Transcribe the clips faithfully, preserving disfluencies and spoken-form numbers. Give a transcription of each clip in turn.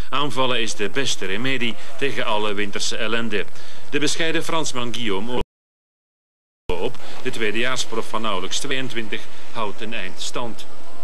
Aanvallen is de beste remedie tegen alle winterse ellende. De bescheiden Fransman Guillaume op, de tweedejaarsprof van nauwelijks tweeëntwintig, houdt een eind stand.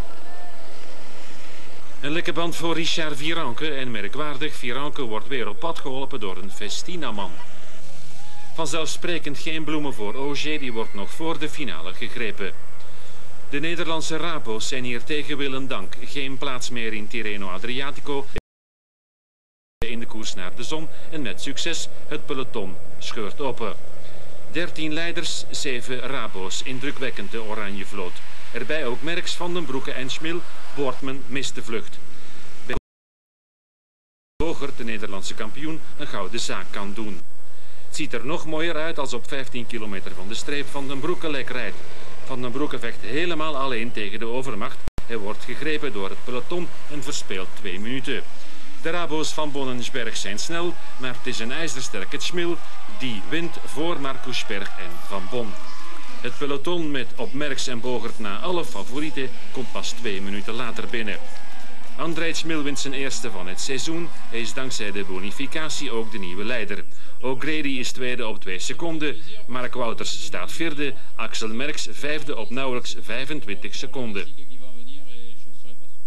Een lekke band voor Richard Virenque en merkwaardig, Virenque wordt weer op pad geholpen door een Festina-man. Vanzelfsprekend geen bloemen voor Ogier, die wordt nog voor de finale gegrepen. De Nederlandse Rabo's zijn hier tegen wil en dank. Geen plaats meer in Tirreno Adriatico. In de koers naar de zon en met succes, het peloton scheurt open. dertien leiders, zeven Rabo's, indrukwekkend de oranje vloot. Erbij ook Merckx, Van den Broeke en Schmil. Boortman mist de vlucht. Bij Bogert, de Nederlandse kampioen, een gouden zaak kan doen. Het ziet er nog mooier uit als op vijftien kilometer van de streep Van den Broeke lek rijdt. Van den Broeke vecht helemaal alleen tegen de overmacht. Hij wordt gegrepen door het peloton en verspeelt twee minuten. De Rabo's van Bonnensberg zijn snel, maar het is een ijzersterke Schmil die wint voor Marcus Berg en Van Bon. Het peloton met op Merckx en Bogert na alle favorieten komt pas twee minuten later binnen. André Schmil wint zijn eerste van het seizoen. Hij is dankzij de bonificatie ook de nieuwe leider. O'Grady is tweede op twee seconden. Mark Wouters staat vierde. Axel Merckx vijfde op nauwelijks vijfentwintig seconden.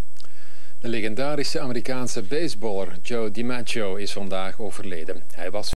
De legendarische Amerikaanse baseballer Joe DiMaggio is vandaag overleden. Hij was